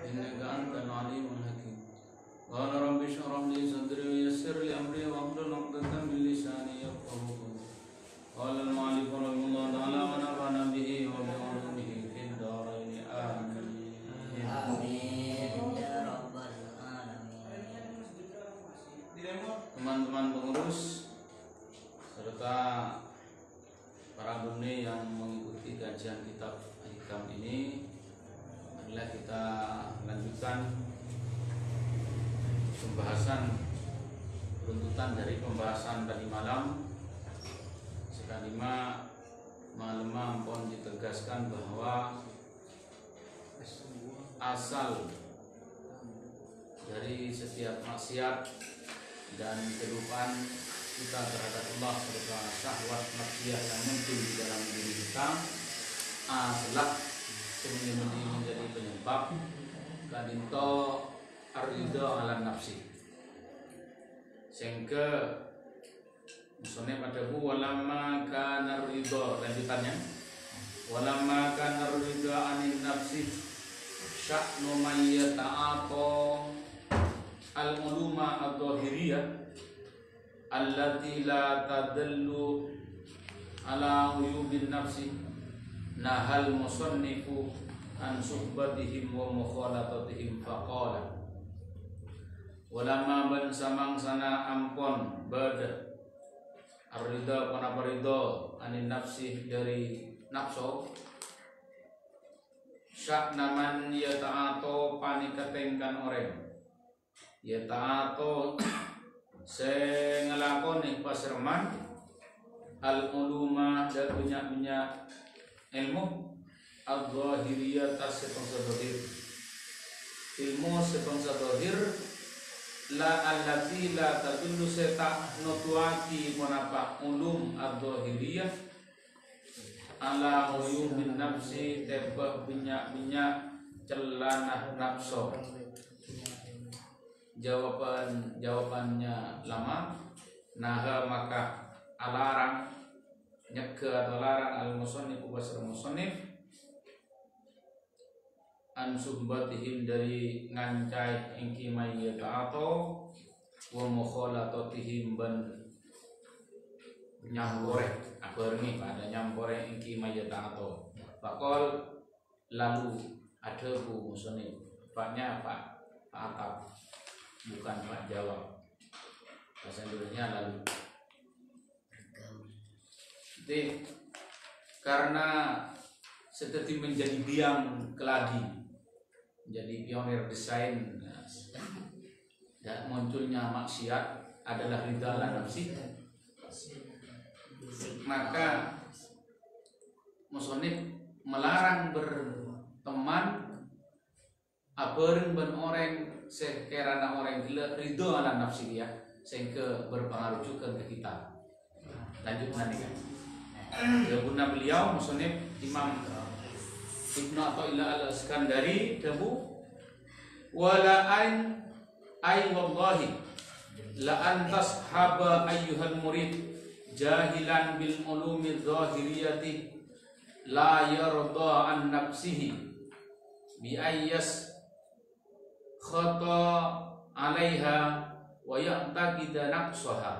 إنك أنت العليم الحكيم قال رب اشرح لي صدري ويسر لي أمري واحلل عقدة من لساني يفقهوا قولي قال المؤلف رحمه الله تعالى ونفعنا به وبعلومه في الدارين آمين Amin ya rabbal alamin. Teman-teman pengurus serta para alumni yang mengikuti kajian kitab Hikam ini, marilah kita lanjutkan pembahasan runtutan dari pembahasan tadi malam. Sekalima malam ampun ditegaskan bahwa asal dari setiap maksiat dan kelupaan kita terhadap Allah serta syahwat maksiat yang muncul di dalam diri kita adalah sebenarnya menjadi penyebab kadinto ar-ridha ala nafsi, sehingga musuhnya pada walamma kana ridha, lanjutannya walamma kana ridha anin nafsi sya'nu man yata'ata al-uluma ad-dhahiriyah allati la tadallu ala uyubin nafsi nahal musannifu an suhbatihim wa mukhalatatihim faqala walamma ban samang sana ampon bada ar-ridha kana ridha anin nafsi dari nafsu sya'na man yata'ato panikatengkan orang yata'ato sing ngelakoni pasreman al uluma dan banyak ilmu al-zahiriyah sebangsa zahir, ilmu sebangsa zahir la allati la tadullu seta nutuaki menapa ulum al-zahiriyah ala uyumin nafsi tebak minyak celanah nafsu. Jawabannya lama. Naha maka alarang nyeke atau larang al musannif ubasar musannif an subbatihim dari ngancai ingki mayyata atau wa mukhalatatihim ban nyampore abarni pada nyampore ingki mayyata atau pakol lalu ada bu musannif paknya pak atap bukan pak jawab bahasa Indonesia lalu. Jadi karena seperti menjadi biang keladi, menjadi pionir desain dan munculnya maksiat adalah ridha ala nafsi, maka musonif melarang berteman abareng ben orang sekiranya orang gila ridho ala nafsi dia sehingga berpengaruh juga ke kita. Lanjut nanti kan. Guna beliau musonif Imam Ibnu Athaillah al-Iskandari dabu wala ain ay wallahi la an tashaba ayyuhal murid jahilan bil ulumi dhahiriyati la yarda an nafsihi bi ayyas khata alaiha wa ya'taqida naqsaha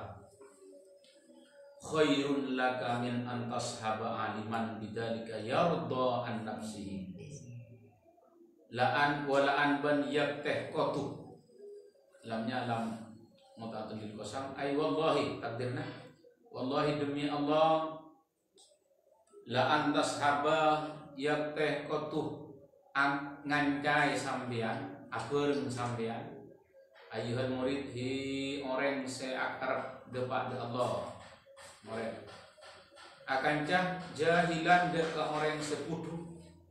khairun laka min an tashaba aliman bidzalika yarda an nafsihi la'an wa la'an ban yakteh qatu lamnya lam mutatul lil qasam ay wallahi takdirna wallahi demi Allah la'an tashaba yakteh qatu ngancai sampean abeureng sampean ayyuhal murid hi orang seakar depan Allah orang akancah jahilan dek ke orang sepuduh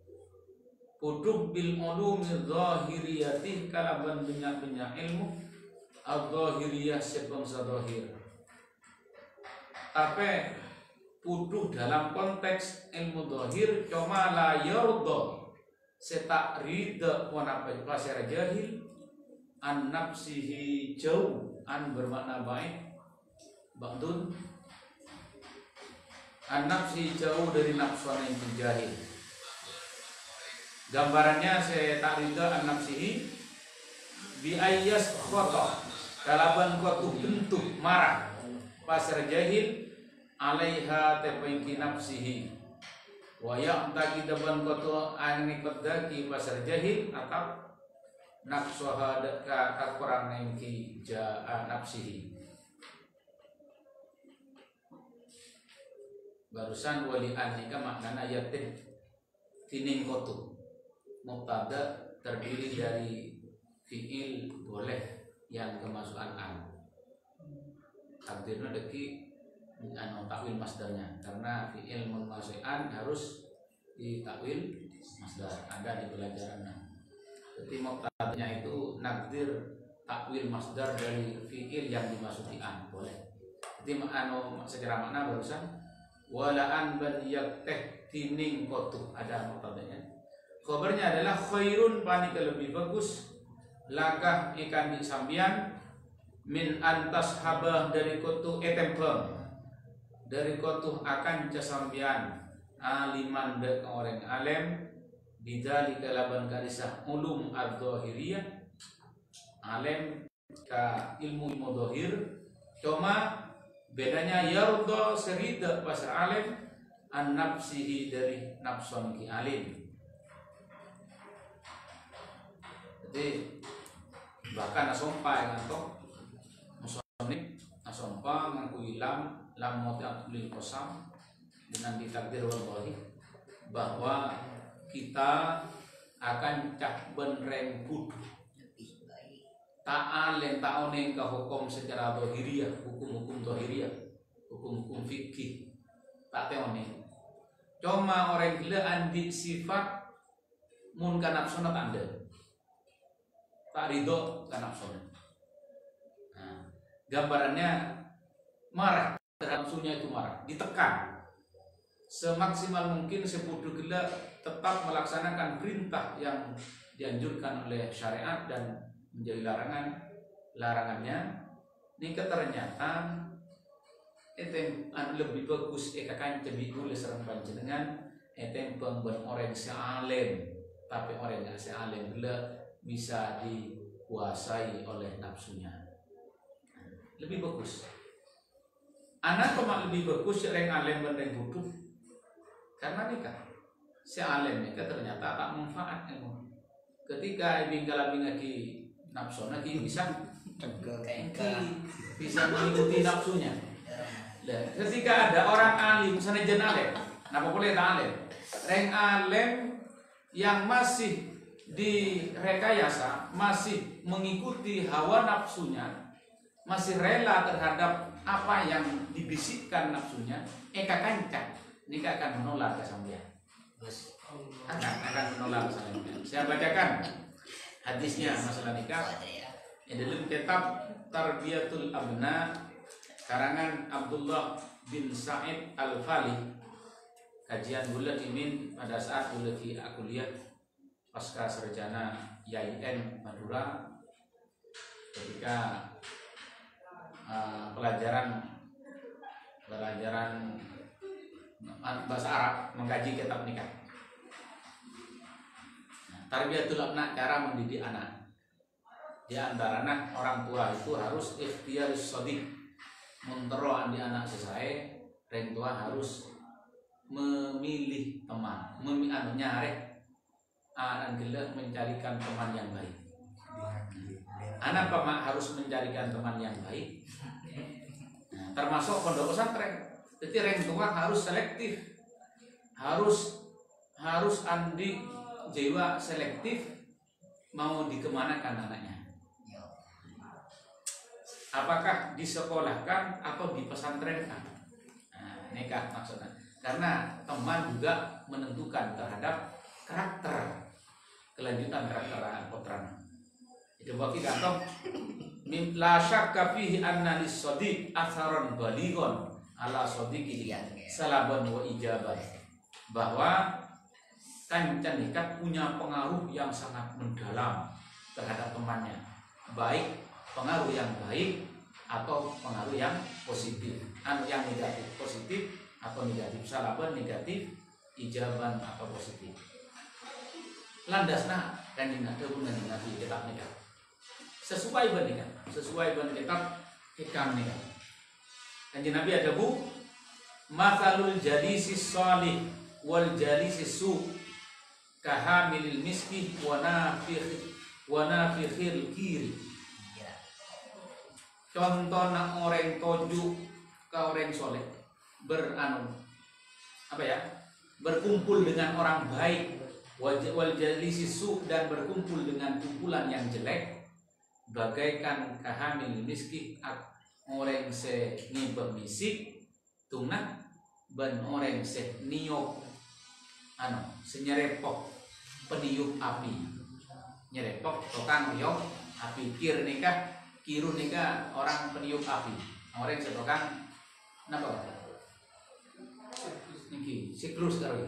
bil ulumi zahiriyati kalaban banyak ilmu al-zahiriyah sebangsa zahir tapi puduh dalam konteks ilmu zahir cuma la yarda setak ridha wanapa pasara jahil an nafsihi jauh an bermakna baik bangdun an nafsi jauh dari nafsu yang menjahil Gambarannya saya tak rida an nafsihi bi ayyas khotoh kalaban kotu bentuk marah pasar jahil alaiha tepengki nafsihi wa ya'taqi daban kotu angni kodaki pasar jahil atau nafsuha ka kurang nengki ja'a nafsihi. Barusan wali anika maknana yatin tining kotu mubtada terdiri dari fi'il boleh yang kemasukan an. Takdirnya deki takwil masdarnya karena fi'il memasuki an harus ditakwil masdar, ada di pelajaran. Jadi mubtadanya itu nakdir takwil masdar dari fi'il yang dimasuki an boleh. Jadi secara makna barusan wala an baliyat teh tining kotu ada mubtadanya. Kabarnya adalah khairun panika lebih bagus lakah ikan sambian min antas habah dari kotu etempeng dari kotu akan casambian aliman de orang alem bidali kalaban karisah ulum ad-dhahiriyah alem ka ilmu dhahir cuma bedanya yarda serida pasar alem an nafsihi dari nafson ki alim. Jadi bahkan asompa yang antok musonib asompa ngaku lam motiat lil kosam dengan ditakdir wallahi bahwa kita akan cak benreng kudu ta'alen ta'oneng ke hukum secara dohiriyah hukum-hukum dohiriyah hukum-hukum fikih tak teoneng cuma orang gila andi sifat mun kanapsona tanda tak ridho kan nafsunya. Nah, gambarannya marah terhadap nafsunya itu marah, ditekan semaksimal mungkin sepudu gila tetap melaksanakan perintah yang dianjurkan oleh syariat dan menjadi larangannya. Ini ternyata itu lebih bagus ekakan cebi oleh serang panjenengan itu pemben orang sealim tapi orang yang sealim gila bisa dikuasai oleh nafsunya. Lebih bagus. Anak pemak lebih bagus yang alim dan butuh. Karena nikah. Si alim nikah ternyata tak manfaat ilmu. Ketika bingkala bingaki nafsu lagi bisa mengikuti nafsunya. Ketika ada orang alim, misalnya jen alim, kenapa boleh tak alim? Reng alim yang masih direkayasa, masih mengikuti hawa nafsunya, masih rela terhadap apa yang dibisikkan nafsunya, kancang, nikah akan menolak kesambian. Akan menolak kesambian. Saya bacakan hadisnya masalah nikah. Dalam kitab Tarbiyatul Abna karangan Abdullah bin Sa'id Al-Fali, kajian bulan imin pada saat bulan kuliah pasca sarjana YIN Madura ketika pelajaran bahasa Arab mengkaji kitab nikah. Tarbiyatul abna cara mendidik anak. Di antaranya orang tua itu harus ikhtiar shadiq mentero andi anak sesuai. Orang tua harus memilih teman, nyari anak gila mencarikan teman yang baik. Anak pemak harus mencarikan teman yang baik. Nah, termasuk pondok pesantren. Jadi orang tua harus selektif, harus andi jiwa selektif mau dikemanakan anaknya. Apakah disekolahkan atau dipesantrenkan? Nah, nikah maksudnya. Karena teman juga menentukan terhadap karakter, kelanjutan karakter putranya. Itu bagi kantong la syakka fihi anna lis-shadiq atharan balighon ala shadiqihi salaban wa ijaban. Bahwa kancan nikah punya pengaruh yang sangat mendalam terhadap temannya, baik pengaruh yang baik atau pengaruh yang positif, yang negatif positif atau negatif, salaban negatif, ijaban atau positif. landasna kanjeng Nabi kitab nikah. Sesuai ban nikah, sesuai ban kitab hikam nikah. Kanjeng Nabi ada bu masalul jalisis shalih wal jalisis su kahamilil miski wa nafikhil kiri. Contoh nak orang toju ke orang soleh berkumpul dengan orang baik wal jalisis su dan berkumpul dengan kumpulan yang jelek bagaikan kahamil miski orang se ngibah misik tungna ban orang se niok senyerepok peniup api nyerepok tukang niok api kiru nikah orang peniup api orang setokang napa niki siklus karo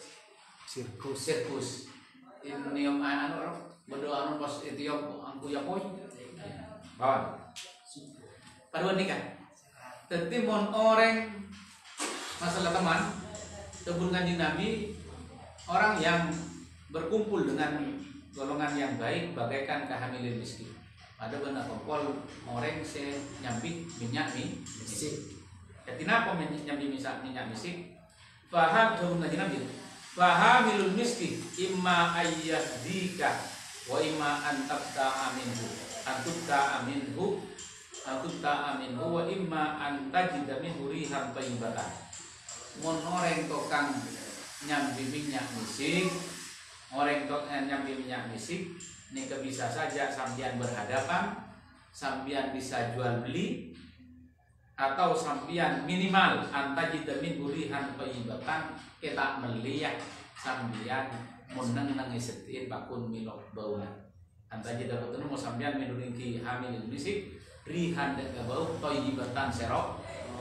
sirkus ini niup berdoa pas etiop angku yapoi bawa paduan nikah tetimon orang masalah teman tebun kanjeng Nabi orang yang berkumpul dengan golongan yang baik bagaikan kahamilin miskin. Ada benar kompol orang se nyambi minyak misik. Ketina apa nyambi minyak misik? Faham tebun kanjeng Nabi. Fahamilul miskin imma ayyahdika wa imma antabta aminhu wa imma antajida minhu rihan thayyibatan. Mun orang tukang nyambi minyak misik, ini bisa saja sambian berhadapan, sambian bisa jual beli, atau sambian minimal antajida minhu rihan thayyibatan kita melihat sambian munang setin bakun milok bauna. Antajida betul mau sambian menurunki hamil misik rihan dan bau thayyibatan serok.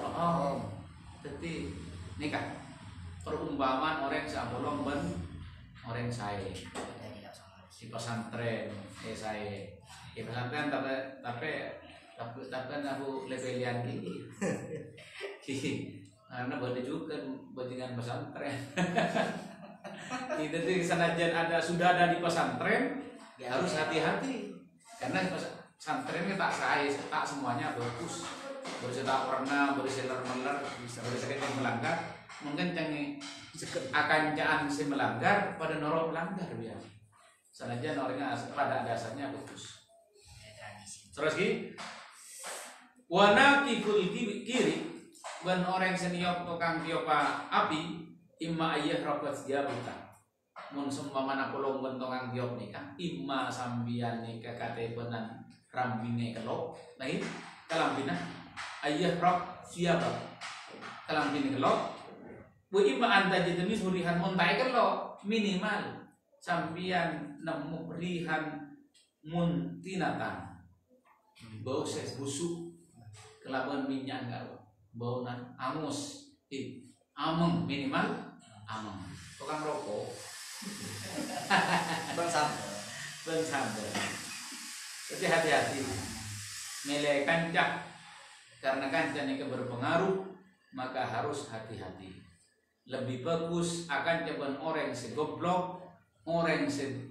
Jadi nikah perumpamaan orang sabolong ben orang saya di pesantren saya di pesantren tapi aku lebelian gini karena baru juga bajingan pesantren jadi senajan sudah ada di pesantren harus hati-hati karena pesantren tak semuanya bagus bersetak warna berseler-meler bersekat yang melanggar mungkin akan jangan si melanggar pada norok melanggar biasa. Senajan orangnya pada dasarnya bagus. Terus wana kiful kiri ban orang senior tukang tiopa api imma ayah rokat jabuta. Mun sumpamana kolong ban tukang tiop nikah imma sambian nikah kate benan rambine kelok. Lagi kalambina ayah rok siapa? Kalambine kelok. Bu ima anta jademi hurihan muntai kelok minimal sampian nemu rihan muntinatan bau ses busuk kelaban minyak enggak bau nan angus ameng minimal ameng tukang rokok bang sambel jadi hati-hati milih kancah karena kancah ini berpengaruh maka harus hati-hati. Lebih bagus akan jaban orang segoblok, orang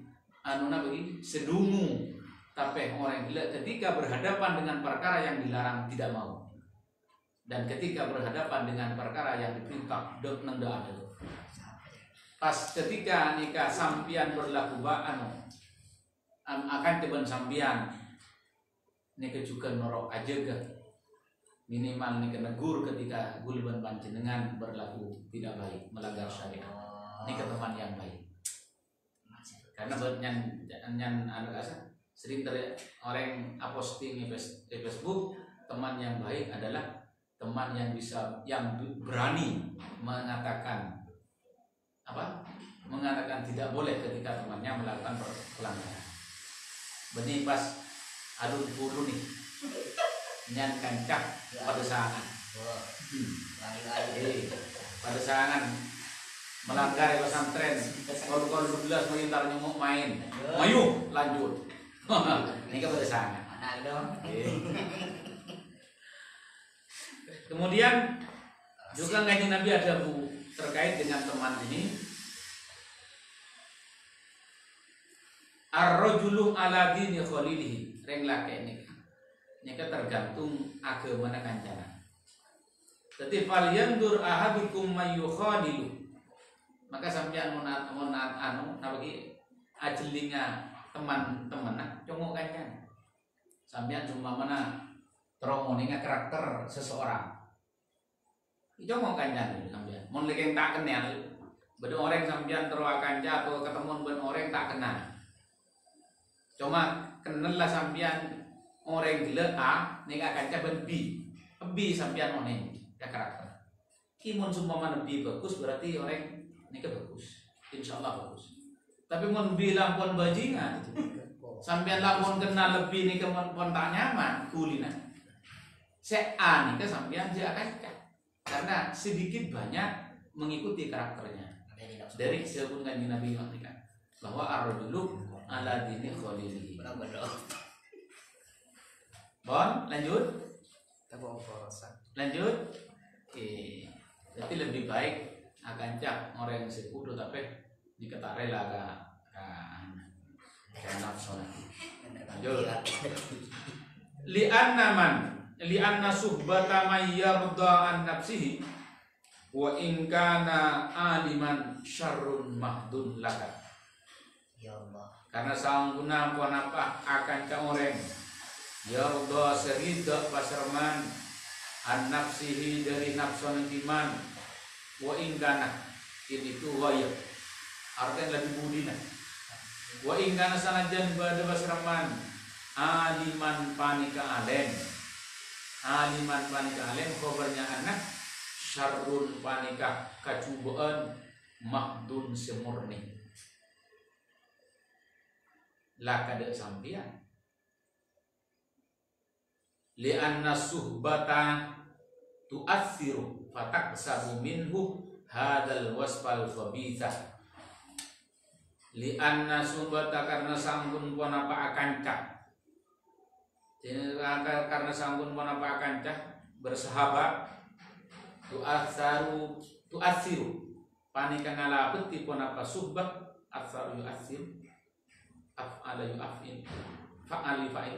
sedungu, tapi orang gila ketika berhadapan dengan perkara yang dilarang tidak mau, dan ketika berhadapan dengan perkara yang diperintah dok nenda ada. Pas ketika nikah sampian berlaku akan jaban sampian nikah juga norok aja gak. Minimal nih kena gur ketika gulban panjenengan berlaku tidak baik melanggar syariat ini ke teman yang baik karena nyan sering orang posting di Facebook teman yang baik adalah teman yang berani mengatakan tidak boleh ketika temannya melakukan pelanggaran. Benih pas aduh bulu nih nyan kancak pada sangan pada sangan melanggar pesantren kalau 12 mengintar nyumuk main mayu lanjut ini kan pada sangan kemudian juga ngaji Nabi ada bu terkait dengan teman ini ar-rajulu ala dini khalilihi, reng laki nika tergantung agama kancana. Jadi fal yandur ahadukum mayyukhadilu, maka sampean mun anu nabagi ajelinga teman-teman congok kancana. Sampean cuma mana teromoninga karakter seseorang. Itu mau kancana sampean. Mun lek tak kenal, beda orang sampean terus kanca atau ketemu ben orang tak kenal. Cuma kenal lah sampean orang gila A, nih kanca ben B sampean oneng ya karakter. Imun semua mana B bagus berarti orang ini bagus, insya Allah bagus. Tapi mun bilang pun bajingan, sampean lamun kenal lebih nih pun tak nyaman kulina. Se A nih sampean dia kanca karena sedikit banyak mengikuti karakternya. Dari sebelum kanjeng Nabi mengatakan bahwa ar-rajulu ala dini khalilihi. Bon, lanjut. Lanjut. Jadi lebih baik akan cak orang yang sekutu tapi diketahui lah ke nafsu. Lanjut. Li'anna suhbata may yarda an nafsihi wa in kana aliman syarrun mahdun laka. Ya Allah. Karena sangguna pun apa akan cak orang yarda serida pasarman an nafsihi dari nafsun iman wa in kana ini itu waya artinya lebih budina wa in kana sanajan pada pasarman aliman panika alen khabarnya anak syarrun panika kacubaan mahdun semurni lakade sampian li'anna suhbata tu'athiru fataksabu minhu hadal wasfal khabithah li'anna suhbata karena sanggun pun apa akancah karena sanggun pun apa akancah bersahabat tu'athiru panika ngalapet tipun apa suhbat atharu yu'athiru af'ala yu'afin fa'ali fa'il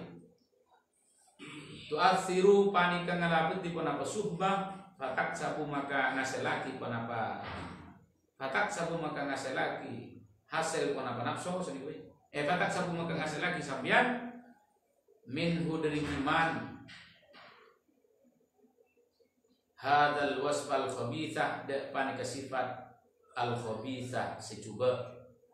tu'athiru panika ngalapet tipun apa suhbah fatak sabu maka ngaselaki pun apa hasil pun apa nafsu sendiri fatak sabu maka ngaselaki sambian minhu dari iman hadal wasfal khabithah da panika sifat al khabithah secuba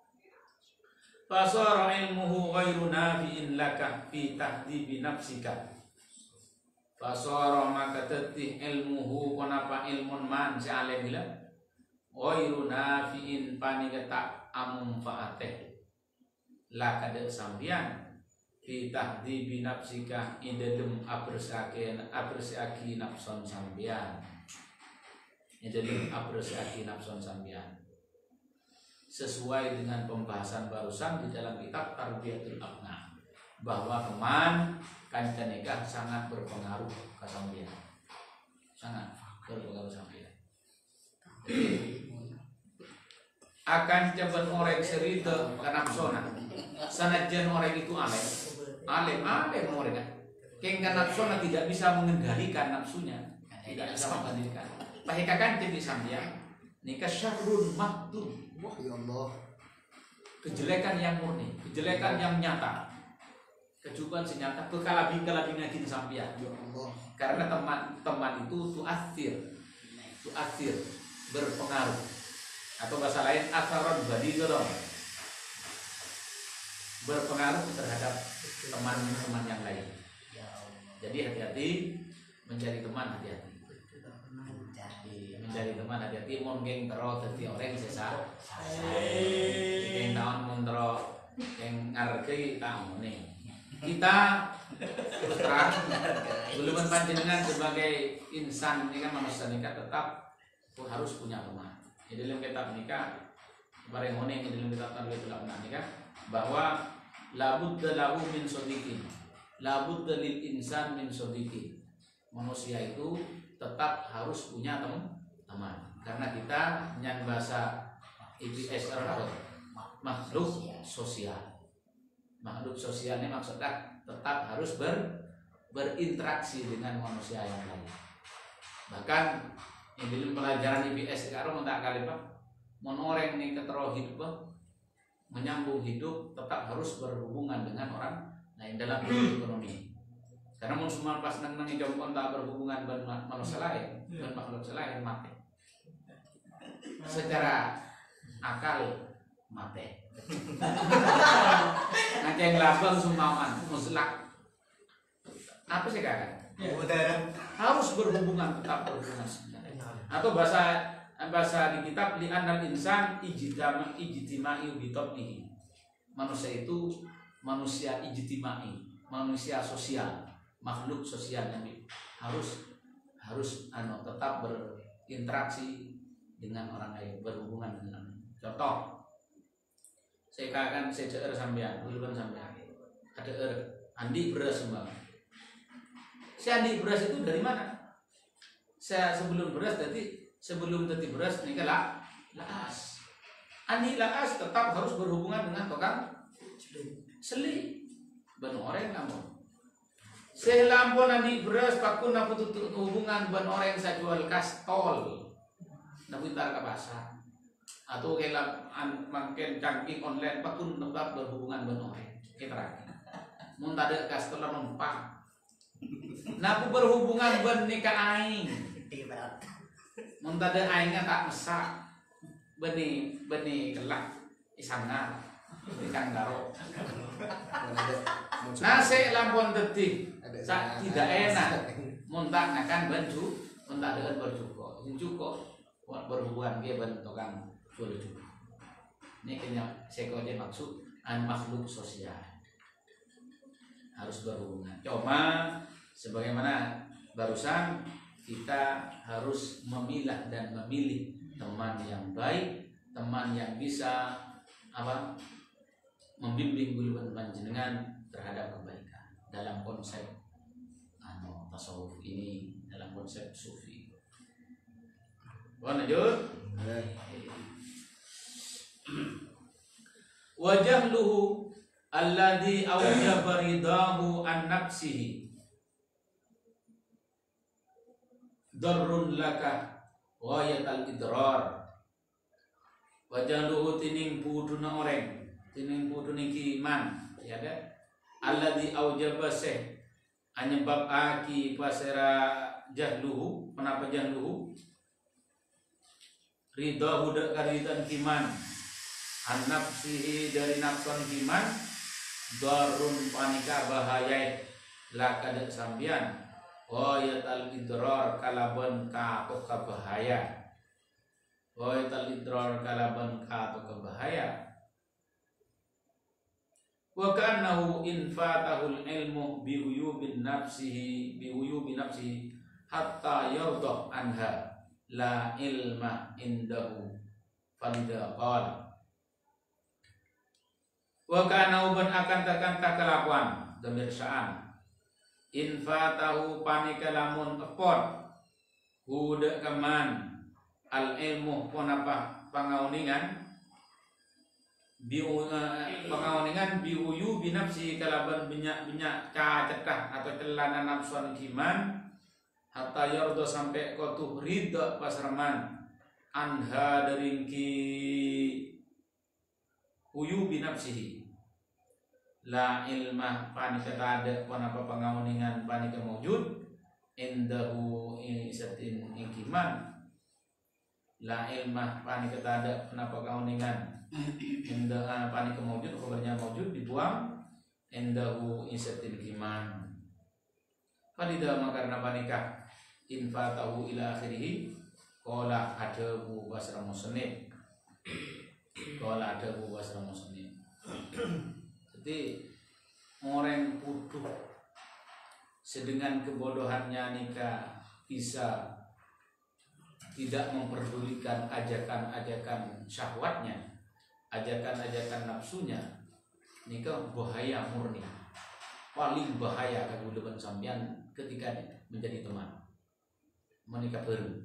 fasara ilmuhu ghairu nafi'in laka fi tahdibi nafsika fasara maka tetih ilmuhu konapa ilmun man si alim bila ghairu nafi'in panika tak amum fa'ateh laka da sambian fi tahdibi nafsika indalem apresiaki nafsun sambian indalem apresiaki nafsun sambian sesuai dengan pembahasan barusan di dalam kitab Tarbiyatul Abna bahwa teman kanca nikah sangat berpengaruh ke sampeyan. Sangat berpengaruh sampeyan. Akan jaban orang cerita kanapsona. Sanajan orang itu alim orang kan. Keng kanapsona tidak bisa mengendalikan nafsunya, tidak bisa mengendalikan. Pahikakan jadi sampeyan nikah syarrun mahdud. Wah ya Allah. Kejelekan yang murni, kejelekan yang nyata. Kecukupan senyata kekalabing ngajin sampeyan. Ya Allah. Karena teman itu tu'athir berpengaruh. Atau bahasa lain atharon badidron. Berpengaruh terhadap teman-teman yang lain. Ya Allah. Jadi hati-hati mencari teman, hati-hati. Mencari teman hati-hati mun geng tero dadi orang sesa. Geng taon mun tero geng ngargai taone. Kita terus terang belum panjenengan sebagai insan ini kan manusia nikah tetap harus punya teman. Di dalam kitab nikah bareng ngene di dalam kitab Tarbiyatul Abna nikah bahwa labudda lahu min sadiqin. Labudda lil insan min sadiqin. Manusia itu tetap harus punya teman. Karena kita nyan bahasa IPS makhluk sosial. Makhluk sosialnya maksudnya tetap harus berinteraksi dengan manusia yang lain. Bahkan yang dalam pelajaran IPS sekarang tak kali Pak, orang ini ketero hidup menyambung hidup tetap harus berhubungan dengan orang lain dalam ekonomi. Karena mau semua pas nang jongkon tak berhubungan dengan manusia lain, dengan makhluk lain mati. Secara akal mati. Ngaceng labang sumaman muslak. Apa sih kakak? Harus berhubungan, tetap berhubungan. Atau bahasa di kitab li anal insan ijtimai bi tabihi. Manusia itu manusia ijtimai, manusia sosial, makhluk sosial yang harus tetap berinteraksi dengan orang lain, berhubungan dengan orang lain. Contoh, saya katakan saya sampean, duluan sampean. Ada Andi beras semua. Si Andi beras itu dari mana? Saya sebelum beras tadi beras ini laas. Andi laas tetap harus berhubungan dengan tukang seli. Ben orang namun. Saya lampon Andi beras pakun aku tutup hubungan ben orang saya jual kastol. Namun tar ke pasar. Atau kayak makin cangking online pakun tetap berhubungan dengan orang kita lagi mun tade customer numpang naku berhubungan dengan nikah aing mun tade aingnya tak mesak beni kelak isangna ikan garo nasi lampon detik tidak enak mun tak nakan baju mun tak dengan bercuko berhubungan dia bentukan juga. Ini kenyang sekolah maksud makhluk sosial harus berhubungan. Cuma sebagaimana barusan kita harus memilah dan memilih teman yang baik, teman yang bisa membimbing guluan panjenengan terhadap kebaikan dalam konsep tasawuf ini, dalam konsep sufi. Lanjut. Wajahluhu alladhi awjaba ridahu an nafsihi darrun laka ghayatal idrar. Wajahluhu tining puduna orang, tining puduna iman ya ada alladhi awjaba seh anyebab aki pasera jahluhu. Kenapa jahluhu? Ridahu dak karitan kiman an nafsihi dari nafsan kiman darun panika bahaya lakadak sambian ghayatal idrar kalaban ka bahaya ghayatal idrar kalaban ka bahaya wa ka'annahu in fatahul ilmu bi uyubi nafsihi hatta yardah anha la ilma indahu fanda qala wa kana uban akan tak kelakuan demirsaan in fatahu panika lamun epot huda keman al ilmu ponapa pangauningan biuyu binafsi kalaban binyak cacetah atau celana nafsuan kiman hatta yardo sampai kotuh ridha pasraman anha daringki uyu binafsihi la ilmah panika tada panapa pangauningan panika mawjud indahu isatin ikiman la ilmah panika tada panapa pangauningan indah panika mawjud kabarnya mawjud dibuang indahu isatin ikiman falida makarna panika infatahu ila akhirih qala adabu basra musannif qala adabu basra musannif. Jadi orang putuh sedengan kebodohannya nikah bisa tidak memperdulikan ajakan-ajakan syahwatnya, ajakan-ajakan nafsunya, nikah bahaya murni, paling bahaya kalau depan sampean ketika menjadi teman menikah baru.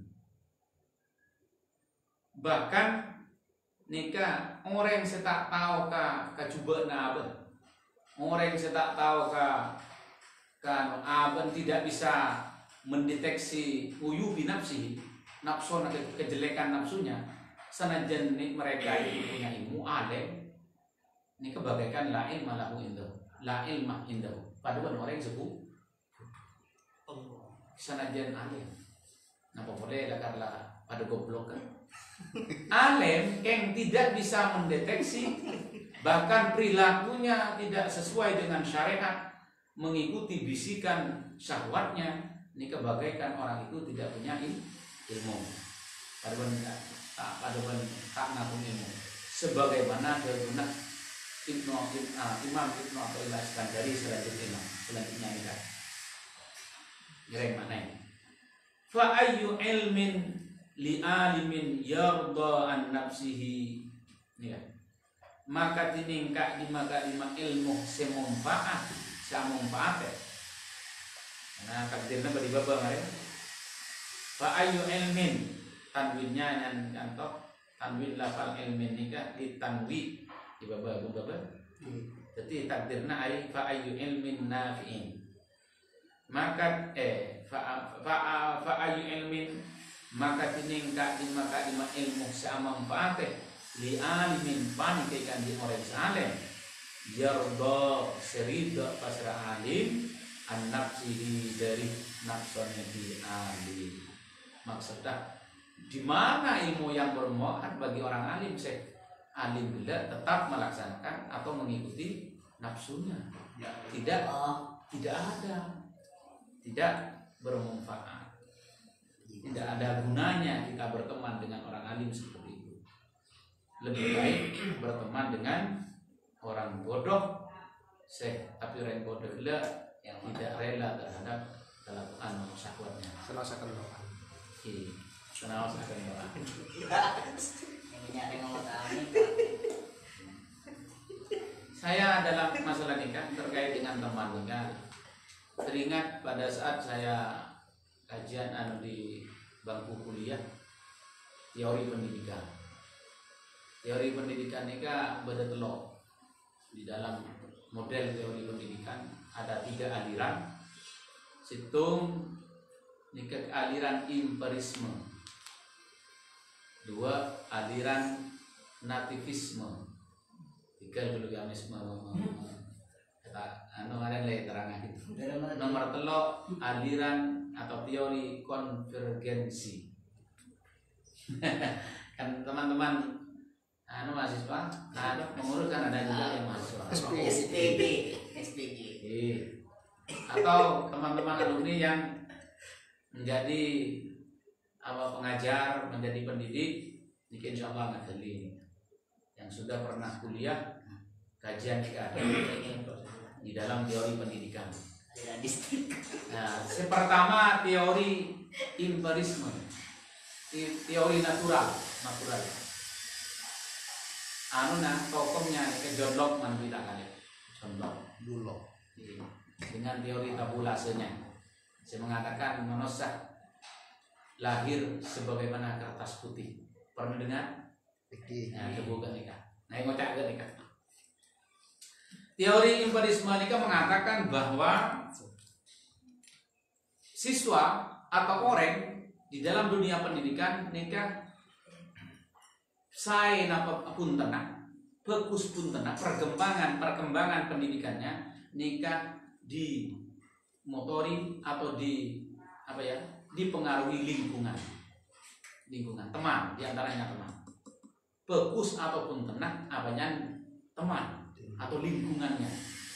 Bahkan nikah orang setak tahu ka cubana apa Orang yang tak tahu kan aban tidak bisa mendeteksi uyubi nafsi, nafsu kejelekan nafsunya. Sanajan mereka itu punya ilmu alim, ini kebagaikan la ilma lahu indahu, la ilma indahu. Padahal orang yang sebut sanajan alim. Napa boleh lah karena pada goblok kan? Alim yang tidak bisa mendeteksi, bahkan perilakunya tidak sesuai dengan syariat, mengikuti bisikan syahwatnya, ini kebagaikan orang itu tidak punya ilmu. Padahal tak ngaku ilmu. Sebagaimana kegunaan Imam Ibnu Athaillah Iskandari selanjutnya ini kan. Kira mana ini? Fa ayyu ilmin li alimin yarda an nafsihi. Ya. Maka tiningkak di maka lima ilmu semanfaat ya. Nah, takdirnya beri baba ngare. Fa ayyu ilmin tanwinnya yang kantor tanwin lafal ilmin nikah di tanwi di baba. Jadi takdirna ay fa ayyu ilmin nafi'in. Maka fa ayyu ilmin maka tiningkak di maka lima ilmu semanfaat li alimin panikan di orang saleh yarda serida pasrah alim an nafsihi dari nafsunya di alim. Maksudnya di mana ilmu yang bermanfaat bagi orang alim? Alim bila tetap melaksanakan atau mengikuti nafsunya, tidak ada, tidak bermanfaat, tidak ada gunanya kita berteman dengan orang alim seperti itu. Lebih baik berteman dengan orang bodoh, tapi orang bodoh bila yang tidak rela terhadap kelakuan syahwatnya. Selasakan doa. Kenal akan doa. Saya dalam masalah nikah terkait dengan teman nikah teringat pada saat saya kajian di bangku kuliah teori pendidikan. Teori pendidikan nikah beda telok. Di dalam model teori pendidikan ada 3 aliran. Situng nikah aliran empirisme, 2 aliran nativisme, 3 biologisme. Kata ada lain terangah gitu. Nomor 3 aliran atau teori konvergensi. Kan teman-teman mahasiswa, mengurus kan ada juga yang mahasiswa. SPG. Atau teman-teman alumni yang menjadi pengajar, menjadi pendidik, ini insya Allah ngadeli yang sudah pernah kuliah kajian nikah di dalam teori pendidikan. Nah, yang pertama teori empirisme, teori natural. Tokomnya ke John Locke man kita kali. John Locke. Dengan teori tabulasenya. Saya mengatakan manusia lahir sebagaimana kertas putih. Pernah dengar? Nah, kebuka nikah. Nah, yang ngocak nikah. Teori empirisme nikah mengatakan bahwa siswa atau orang di dalam dunia pendidikan nikah saya pun tenang, fokus pun tenang, perkembangan pendidikannya nikah di motori atau dipengaruhi lingkungan teman, diantaranya teman. Fokus ataupun tenang apanya teman atau lingkungannya.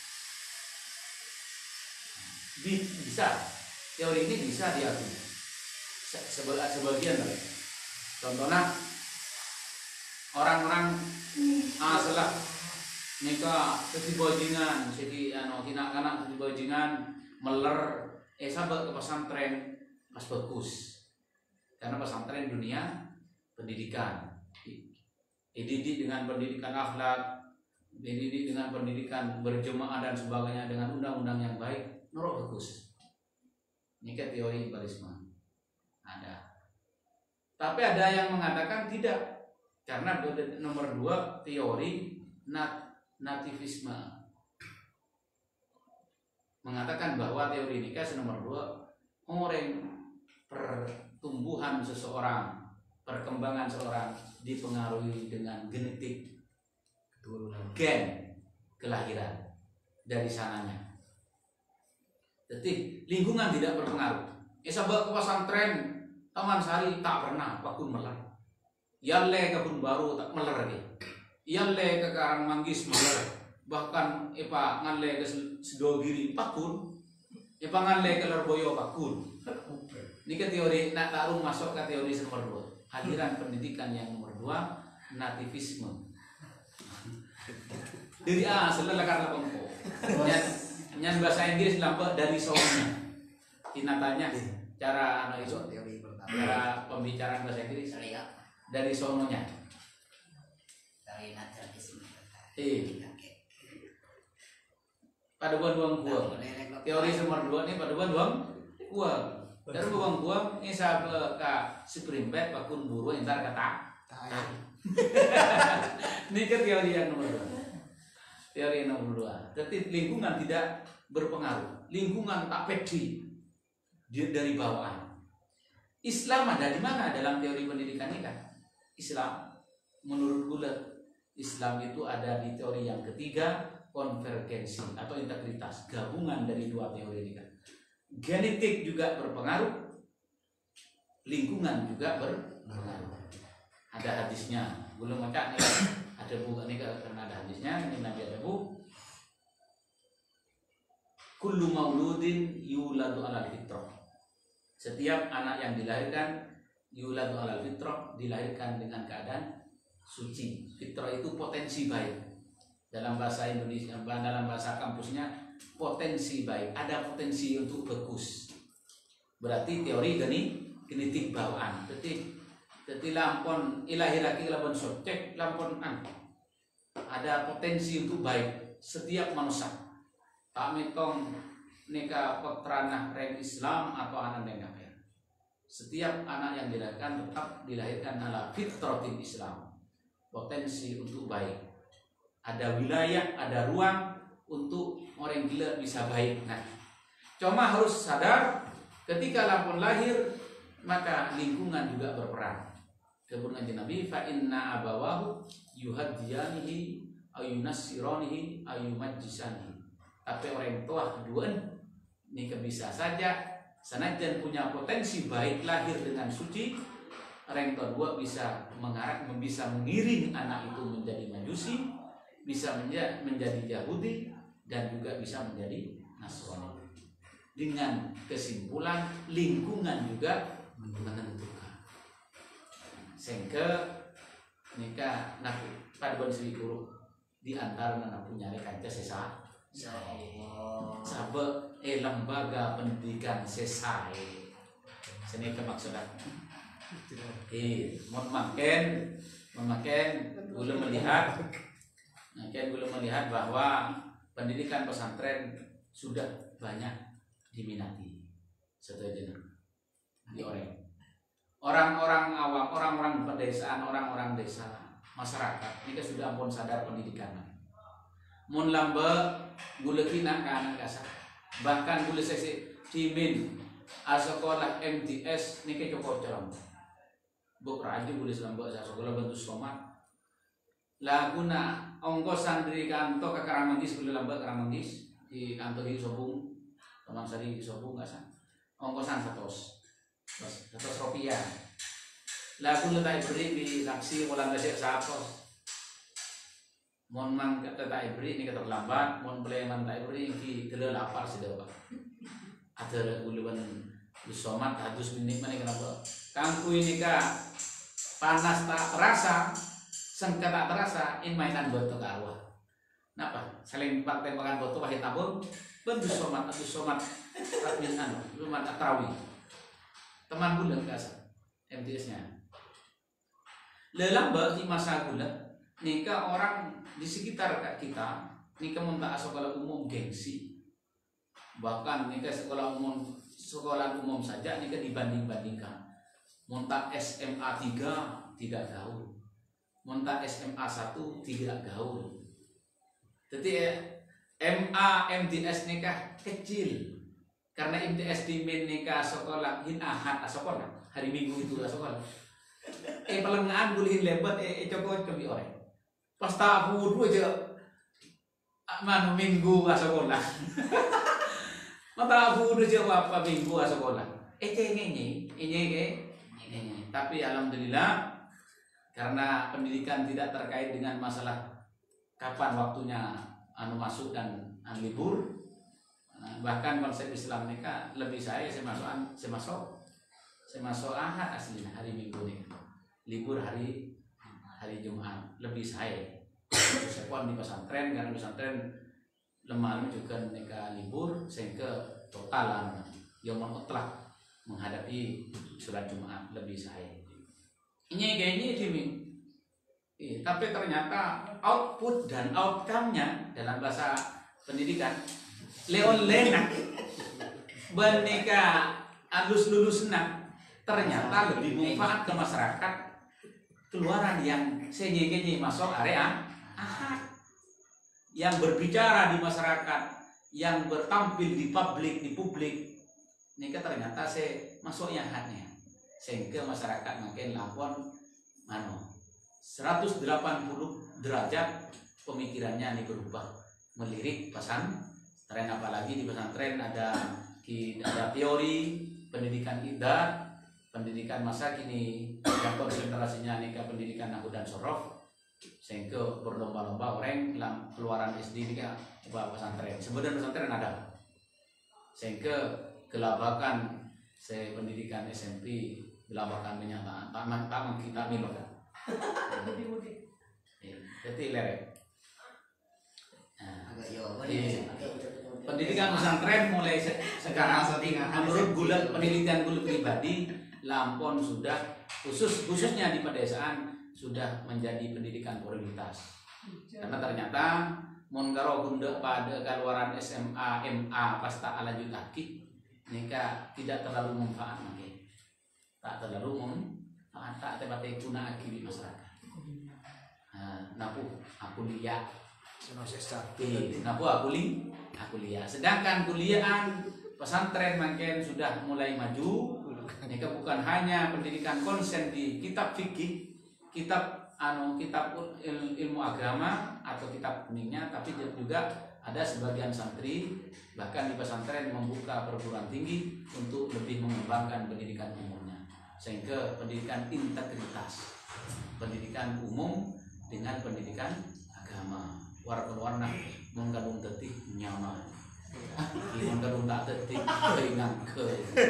Bisa teori ini bisa diakui sebagian dari. Contohnya orang-orang setelah nikah bajingan, jadi kina-kana bajingan meler sahabat ke pesantren pas bagus. Karena pesantren dunia pendidikan. Dididik dengan pendidikan akhlak, dididik dengan pendidikan berjemaah dan sebagainya dengan undang-undang yang baik, norok bagus. Ini kan teori empirisme. Ada. Tapi ada yang mengatakan tidak. Karena nomor 2 teori nativisme. mengatakan bahwa teori nikah nomor 2, orang pertumbuhan seseorang, perkembangan seorang dipengaruhi dengan genetik, gen kelahiran dari sananya. Jadi lingkungan tidak berpengaruh. Sabab ke pesantren Taman Sari tak pernah pakun meler. Yalle ke Kebun Baru tak meler dia. Yalle ke Karangmanggis meler. Bahkan epa ngalle ke Sedogiri pakun. Epa ngalle ke Lerboyo pakun. Ini ke teori nak taruh masuk ke teori nomor 2. Aliran pendidikan yang nomor 2, nativisme. Dari selalu karena bangko. Nyan bahasa Inggris lambat dari soalnya. Tinatanya cara itu cara pembicaraan bahasa Inggris dari sononya. Dari naturalisme. Pada buang gua. Teori nomor 2 ini pada buang gua. Dari buang gua ini sahabat ka Supreme pakun buru entar kata. Ini ke teori yang nomor 2. Teori yang nomor 2. Jadi lingkungan tidak berpengaruh. Lingkungan tak pede dari bawaan. Islam ada di mana dalam teori pendidikan ini kan? Islam menurut gula Islam itu ada di teori yang ketiga, konvergensi atau integritas, gabungan dari dua teori ini kan. Genetik juga berpengaruh, lingkungan juga berpengaruh. Ada hadisnya, belum macam nih, ada buku ini karena ada hadisnya, ini Nabi ada buku. Kullu mauludin yuladu alal fitrah. Setiap anak yang dilahirkan yuladu alal fitrah, dilahirkan dengan keadaan suci. Fitrah itu potensi baik. Dalam bahasa Indonesia, dalam bahasa kampusnya potensi baik. Ada potensi untuk bagus. Berarti teori genetik bawaan. Jadi lampon ilahiraki lampon socek lampon ada potensi untuk baik setiap manusia. Tak metong nikah petranah reng Islam atau anak neng kafir. Setiap anak yang dilahirkan tetap dilahirkan ala fitratin Islam. Potensi untuk baik. Ada wilayah, ada ruang untuk orang gila bisa baik. Nah, cuma harus sadar ketika lampun lahir maka lingkungan juga berperan. Kemudian Nabi fa inna abawahu yuhaddiyanihi ayunassiranihi ayumajjisanihi. Tapi orang tua kedua ini bisa saja sanajan punya potensi baik lahir dengan suci, orang tua dua bisa mengiring anak itu menjadi Majusi, bisa menjadi Yahudi dan juga bisa menjadi Nasrani. Dengan kesimpulan lingkungan juga menentukan. Sehingga nikah nak paduan Sri Guru di antara anak punya kanca sesa sahabat lembaga pendidikan sesai sini kemaksudan memakai gula melihat bahwa pendidikan pesantren sudah banyak diminati setuju di orang-orang awam, orang-orang pedesaan, orang-orang desa, masyarakat ini sudah ampun sadar pendidikan. Mun lamba gula kina kanan kasar, bahkan gula sesi timin sekolah MTS ni ke cukup jalan. Buk raja gula selamba sekolah bentuk somat. Laguna ongkosan dari kantor ke Karangmanggis gula lamba Karangmanggis di kantor di Sobung, Taman Sari di Sobung kasar. Ongkosan 100 rupiah. Lagu letak beri di taksi ulang gasek 100. Mon mang kata tak beri ini kata lambat, mon beleman tak beri ki tele lapar sudah pak. Ada guluan disomat 100 menit mana kenapa? Kangku ini kak panas tak terasa, sengket tak terasa, in mainan botol ke awal. Napa? Saling pakai makan botol pahit tabung, bentuk somat atau somat adminan, lumat atrawi. Teman bulan kasar MTS-nya. Lelamba di masa gula, nikah orang di sekitar kita, nikah muntah sekolah umum gengsi. Bahkan nikah sekolah umum saja nikah dibanding-bandingkan. Muntah SMA 3 tidak gaul. Muntah SMA 1 tidak gaul. Jadi MA MTS nikah kecil karena MTS di min nikah sekolah hin ahad sekolah hari minggu itu sekolah palengan bulihin lebat cokot kami orang pas tahu dua aja mana minggu sekolah mata aku udah jawab apa minggu sekolah ini tapi alhamdulillah karena pendidikan tidak terkait dengan masalah kapan waktunya masuk dan libur. Bahkan konsep Islam nikah lebih saya masuk ahad aslinya hari minggu nih libur hari Jumat lebih saya sekolah di pesantren karena pesantren lemah juga nikah libur sehingga totalan yang mutlak menghadapi sholat Jumat lebih saya ini kayaknya tapi ternyata output dan outcome-nya dalam bahasa pendidikan leon lenak menikah lulus ternyata lebih manfaat ke masyarakat keluaran yang senye masuk area ahad yang berbicara di masyarakat yang bertampil di publik nikah ternyata masuknya ahadnya sehingga masyarakat makin lapon 180 derajat pemikirannya ini berubah melirik pesantren apalagi di pesantren ada teori pendidikan ibadah pendidikan masa kini yang konsentrasinya nikah pendidikan nahwu dan sorof sehingga berlomba-lomba orang dalam keluaran SD nikah pesantren sebenarnya pesantren ada sehingga kelabakan pendidikan SMP kelabakan menyatakan taman kita milokan jadi lereng pendidikan pesantren mulai sekarang menurut penelitian gula pribadi Lampon sudah khususnya di pedesaan sudah menjadi pendidikan prioritas karena ternyata mongkaro gunda pada keluaran SMA MA pasta lanjut lagi nikah tidak terlalu manfaat lagi tak terlalu manfaat tak tepat guna di masyarakat aku lihat aku lihat sedangkan kuliahan pesantren makin sudah mulai maju nikah bukan hanya pendidikan konsen di kitab fikih kitab ilmu agama atau kitab kuningnya tapi juga ada sebagian santri bahkan di pesantren membuka perguruan tinggi untuk lebih mengembangkan pendidikan umumnya sehingga pendidikan integritas pendidikan umum dengan pendidikan agama warna-warna menggalung detik nyaman menggalung tak detik keringan ke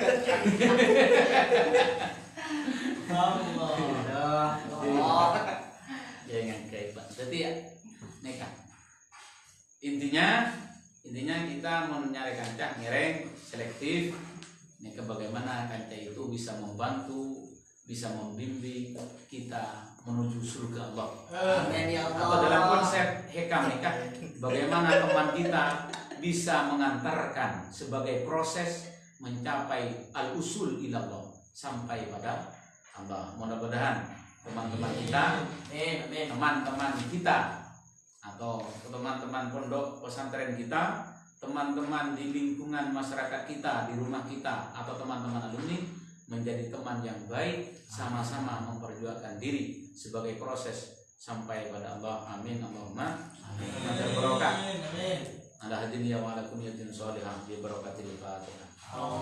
jangan kayak jadi ya nikah intinya kita mau nyari kancah ngereng selektif nikah bagaimana kancah itu bisa membantu bisa membimbing kita menuju surga Allah. Amin ya Allah. Atau dalam konsep hikam nikah bagaimana teman kita bisa mengantarkan sebagai proses mencapai al-usul ilallah sampai pada Allah. Mudah-mudahan teman-teman kita, teman-teman kita atau teman-teman pondok pesantren kita, teman-teman di lingkungan masyarakat kita, di rumah kita atau teman-teman alumni menjadi teman yang baik sama-sama memperjuangkan diri sebagai proses sampai pada Allah. Amin Allahumma amin. Barokah. Ada hadirin ya wa ala kulliyatin sholihah bi barakatil Fatihah.